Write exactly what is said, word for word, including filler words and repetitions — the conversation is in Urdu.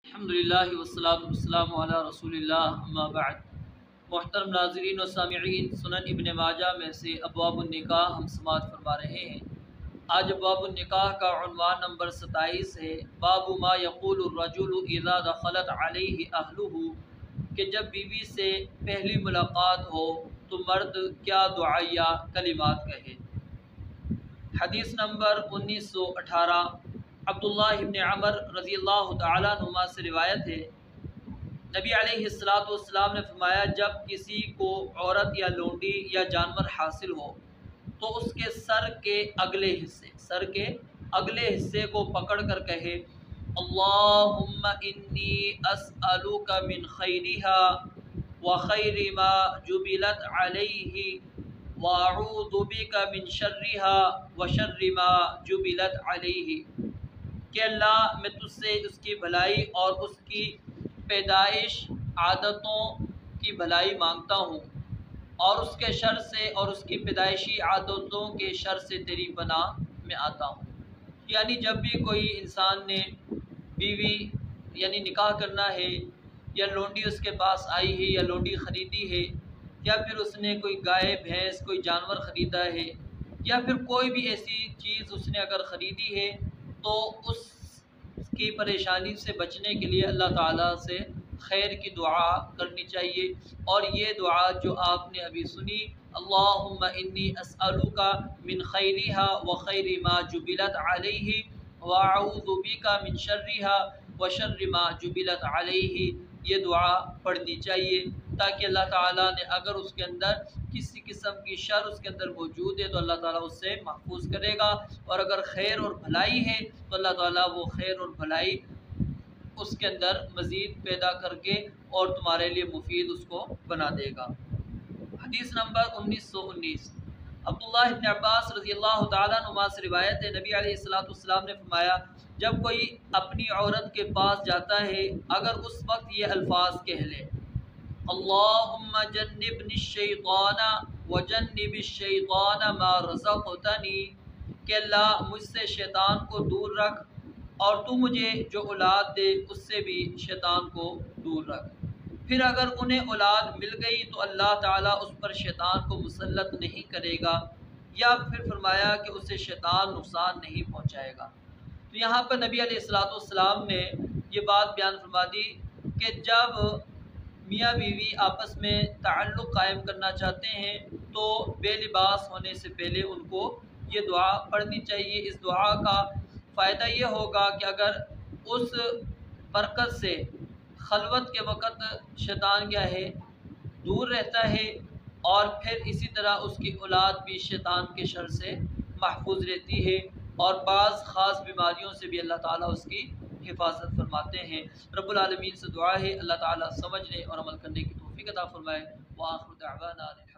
الحمدللہ والصلاة والسلام علی رسول اللہ اما بعد۔ محترم ناظرین و سامعین، سنن ابن ماجہ میں سے ابواب النکاح ہم سماعت فرما رہے ہیں۔ آج ابواب النکاح کا عنوان نمبر ستائیس ہے، باب ما یقول الرجل اذا دخلت علیہ اہلہ، کہ جب بیوی سے پہلی ملاقات ہو تو مرد کیا دعائیہ کلمات کہے۔ حدیث نمبر انیس سو اٹھارہ، عبداللہ ابن عمر رضی اللہ تعالیٰ عنہما سے روایت ہے، نبی علیہ الصلاۃ والسلام نے فرمایا، جب کسی کو عورت یا لونڈی یا جانور حاصل ہو تو اس کے سر کے اگلے حصے سر کے اگلے حصے کو پکڑ کر کہے، اللہم انی اسألک من خیرہا وخیر ما جبلت علیہ واعوذ بک من شرہا وشر ما جبلت علیہ، کہ اللہ میں تجھ سے اس کی بھلائی اور اس کی پیدائش عادتوں کی بھلائی مانگتا ہوں، اور اس کے شر سے اور اس کی پیدائشی عادتوں کے شر سے تیری پناہ میں آتا ہوں۔ یعنی جب بھی کوئی انسان نے بیوی یعنی نکاح کرنا ہے، یا لونڈی اس کے پاس آئی ہے یا لونڈی خریدی ہے، یا پھر اس نے کوئی گائے بھینس کوئی جانور خریدا ہے، یا پھر کوئی بھی ایسی چیز اس نے اگر خریدی ہے، تو اس کی پریشانی سے بچنے کے لیے اللہ تعالیٰ سے خیر کی دعا کرنی چاہیے۔ اور یہ دعا جو آپ نے ابھی سنی، اللہم انی اسألک من خیرہا وخیر ما جبلت علیہ واعوذ بک من شرہا وشر ما جبلت علیہ، یہ دعا پڑھنی چاہیے، تاکہ اللہ تعالیٰ نے اگر اس کے اندر کسی قسم کی شر اس کے اندر موجود ہے تو اللہ تعالیٰ اس سے محفوظ کرے گا، اور اگر خیر اور بھلائی ہے تو اللہ تعالیٰ وہ خیر اور بھلائی اس کے اندر مزید پیدا کر کے اور تمہارے لیے مفید اس کو بنا دے گا۔ حدیث نمبر انیس سو انیس، عبداللہ ابن عباس رضی اللہ تعالیٰ عنہما سے روایت ہے، نبی علیہ الصلاۃ والسلام نے فرمایا، جب کوئی اپنی عورت کے پاس جاتا ہے، اگر اس وقت یہ الفاظ کہہ لے، اللہم جنبنی الشیطان وجنب الشیطان ما رزقتنی، کہ اللہ مجھ سے شیطان کو دور رکھ اور تو مجھے جو اولاد دے اس سے بھی شیطان کو دور رکھ۔ پھر اگر انہیں اولاد مل گئی تو اللہ تعالیٰ اس پر شیطان کو مسلط نہیں کرے گا، یا پھر فرمایا کہ اسے شیطان نقصان نہیں پہنچائے گا۔ تو یہاں پر نبی علیہ الصلاۃ والسلام نے یہ بات بیان فرما دی کہ جب میاں بیوی آپس میں تعلق قائم کرنا چاہتے ہیں تو بے لباس ہونے سے پہلے ان کو یہ دعا پڑھنی چاہیے۔ اس دعا کا فائدہ یہ ہوگا کہ اگر اس برکت سے خلوت کے وقت شیطان کیا ہے دور رہتا ہے، اور پھر اسی طرح اس کی اولاد بھی شیطان کے شر سے محفوظ رہتی ہے، اور بعض خاص بیماریوں سے بھی اللہ تعالیٰ اس کی حفاظت فرماتے ہیں۔ رب العالمین سے دعا ہے اللہ تعالیٰ سمجھنے اور عمل کرنے کی توفیق عطا فرمائے۔ وآخر دعوانا